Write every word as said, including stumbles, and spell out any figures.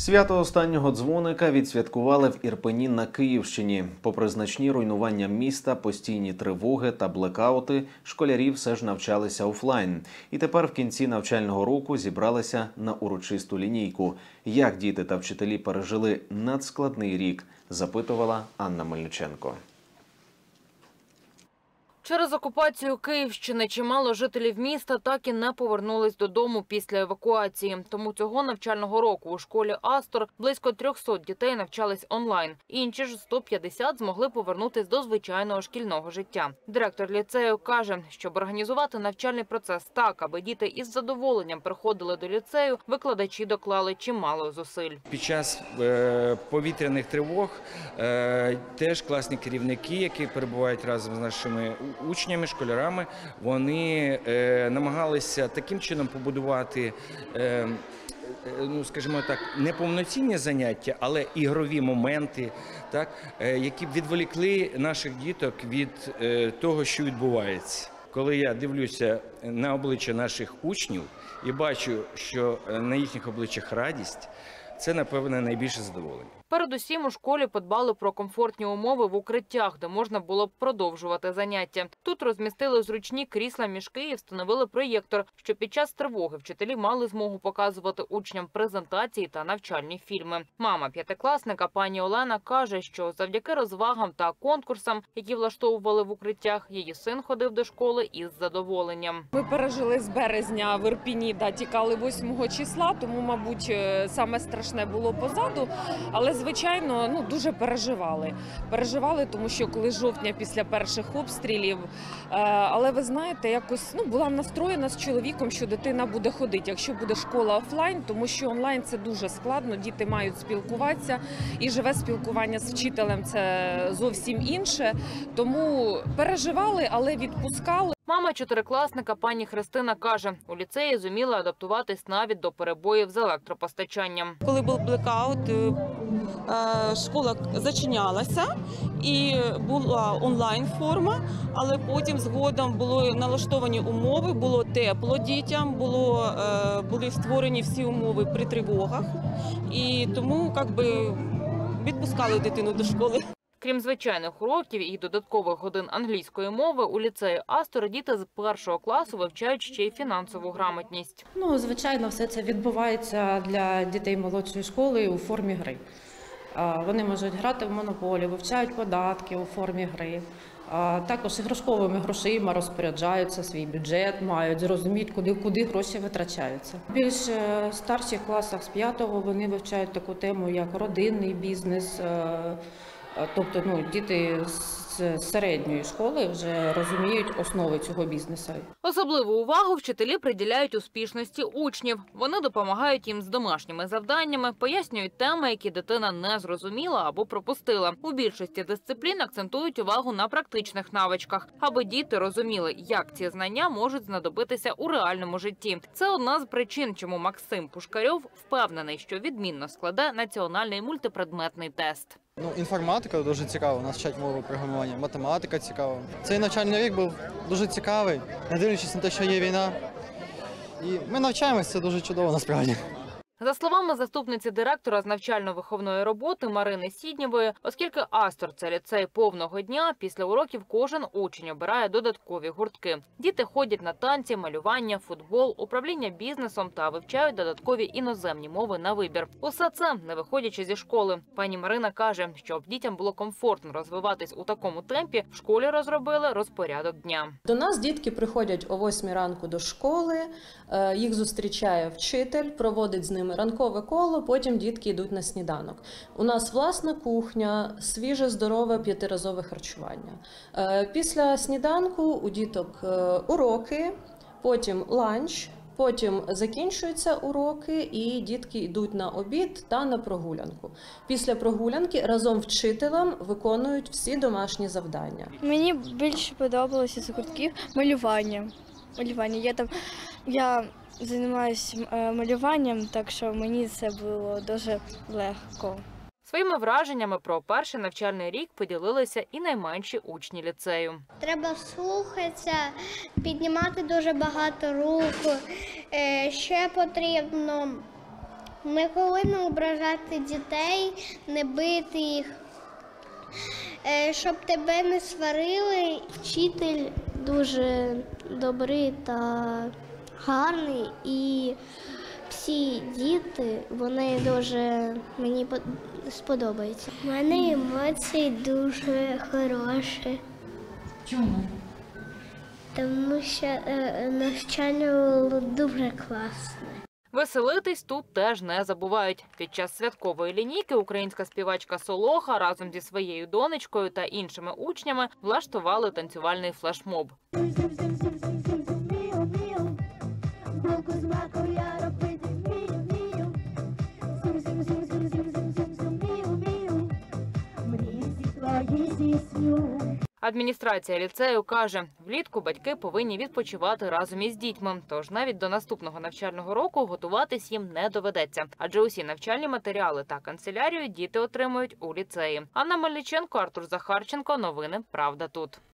Свято останнього дзвоника відсвяткували в Ірпені на Київщині. Попри значні руйнування міста, постійні тривоги та блекаути, школярі все ж навчалися офлайн. І тепер в кінці навчального року зібралися на урочисту лінійку. Як діти та вчителі пережили надскладний рік, запитувала Анна Мельниченко. Через окупацію Київщини чимало жителів міста так і не повернулись додому після евакуації. Тому цього навчального року у школі «Астор» близько трьохсот дітей навчались онлайн. Інші ж сто п'ятдесят змогли повернутись до звичайного шкільного життя. Директор ліцею каже, щоб організувати навчальний процес так, аби діти із задоволенням приходили до ліцею, викладачі доклали чимало зусиль. Під час е, повітряних тривог е, теж класні керівники, які перебувають разом з нашими учнями, школярами, вони е, намагалися таким чином побудувати, е, ну, скажімо так, не повноцінні заняття, але ігрові моменти, так, е, які б відволікли наших діток від е, того, що відбувається. Коли я дивлюся на обличчя наших учнів і бачу, що на їхніх обличчях радість, це, напевно, найбільше задоволення. Передусім у школі подбали про комфортні умови в укриттях, де можна було б продовжувати заняття. Тут розмістили зручні крісла-мішки і встановили проєктор, щоб під час тривоги вчителі мали змогу показувати учням презентації та навчальні фільми. Мама п'ятикласника пані Олена каже, що завдяки розвагам та конкурсам, які влаштовували в укриттях, її син ходив до школи із задоволенням. Ми пережили з березня в Ірпені, да, тікали восьмого числа, тому, мабуть, саме страшне було позаду, але звичайно, ну, дуже переживали. Переживали, тому що коли жовтня після перших обстрілів, але ви знаєте, якось ну, була настроєна з чоловіком, що дитина буде ходити, якщо буде школа офлайн, тому що онлайн це дуже складно, діти мають спілкуватися, і живе спілкування з вчителем це зовсім інше, тому переживали, але відпускали. Мама чотирикласника пані Христина каже, у ліцеї зуміла адаптуватись навіть до перебоїв з електропостачанням. Коли був блекаут, школа зачинялася і була онлайн-форма, але потім згодом були налаштовані умови, було тепло дітям, було, були створені всі умови при тривогах, і тому як би, відпускали дитину до школи. Крім звичайних уроків і додаткових годин англійської мови, у ліцеї «Астор» діти з першого класу вивчають ще й фінансову грамотність. Ну, звичайно, все це відбувається для дітей молодшої школи у формі гри. Вони можуть грати в монополі, вивчають податки у формі гри. Також іграшковими грошима розпоряджаються, свій бюджет мають, зрозуміють, куди, куди гроші витрачаються. В більш старших класах з п'ятого вони вивчають таку тему, як родинний бізнес. Тобто ну, діти з середньої школи вже розуміють основи цього бізнесу. Особливу увагу вчителі приділяють успішності учнів. Вони допомагають їм з домашніми завданнями, пояснюють теми, які дитина не зрозуміла або пропустила. У більшості дисциплін акцентують увагу на практичних навичках, аби діти розуміли, як ці знання можуть знадобитися у реальному житті. Це одна з причин, чому Максим Пушкарьов впевнений, що відмінно складе національний мультипредметний тест. Ну, інформатика дуже цікава, нас вчать мову програмування, математика цікава. Цей навчальний рік був дуже цікавий, не дивлячись на те, що є війна. І ми навчаємося, це дуже чудово насправді. За словами заступниці директора з навчально-виховної роботи Марини Сіднєвої, оскільки «Астор» – це ліцей повного дня, після уроків кожен учень обирає додаткові гуртки. Діти ходять на танці, малювання, футбол, управління бізнесом та вивчають додаткові іноземні мови на вибір. Усе це не виходячи зі школи. Пані Марина каже, щоб дітям було комфортно розвиватись у такому темпі, в школі розробили розпорядок дня. До нас дітки приходять о восьмій ранку до школи, їх зустрічає вчитель, проводить з ними ранкове коло, потім дітки йдуть на сніданок. У нас власна кухня, свіже, здорове п'ятиразове харчування. Після сніданку у діток уроки, потім ланч, потім закінчуються уроки і дітки йдуть на обід та на прогулянку. Після прогулянки разом з вчителем виконують всі домашні завдання. Мені більше подобалося з гуртків малювання. Малювання. Я там, я займаюся малюванням, так що мені це було дуже легко. Своїми враженнями про перший навчальний рік поділилися і найменші учні ліцею. Треба слухатися, піднімати дуже багато рук. Ще потрібно Ми повинні ображати дітей, не бити їх, е, щоб тебе не сварили. Вчитель дуже добрий та гарний, і всі діти, вони дуже мені сподобаються. У мене емоції дуже хороші. Чому? Тому що е, навчання було дуже класне. Веселитись тут теж не забувають. Під час святкової лінійки українська співачка Солоха разом зі своєю донечкою та іншими учнями влаштували танцювальний флешмоб. Адміністрація ліцею каже, влітку батьки повинні відпочивати разом із дітьми, тож навіть до наступного навчального року готуватись їм не доведеться. Адже усі навчальні матеріали та канцелярію діти отримують у ліцеї. Анна Мельниченко, Артур Захарченко. Новини «Правда тут».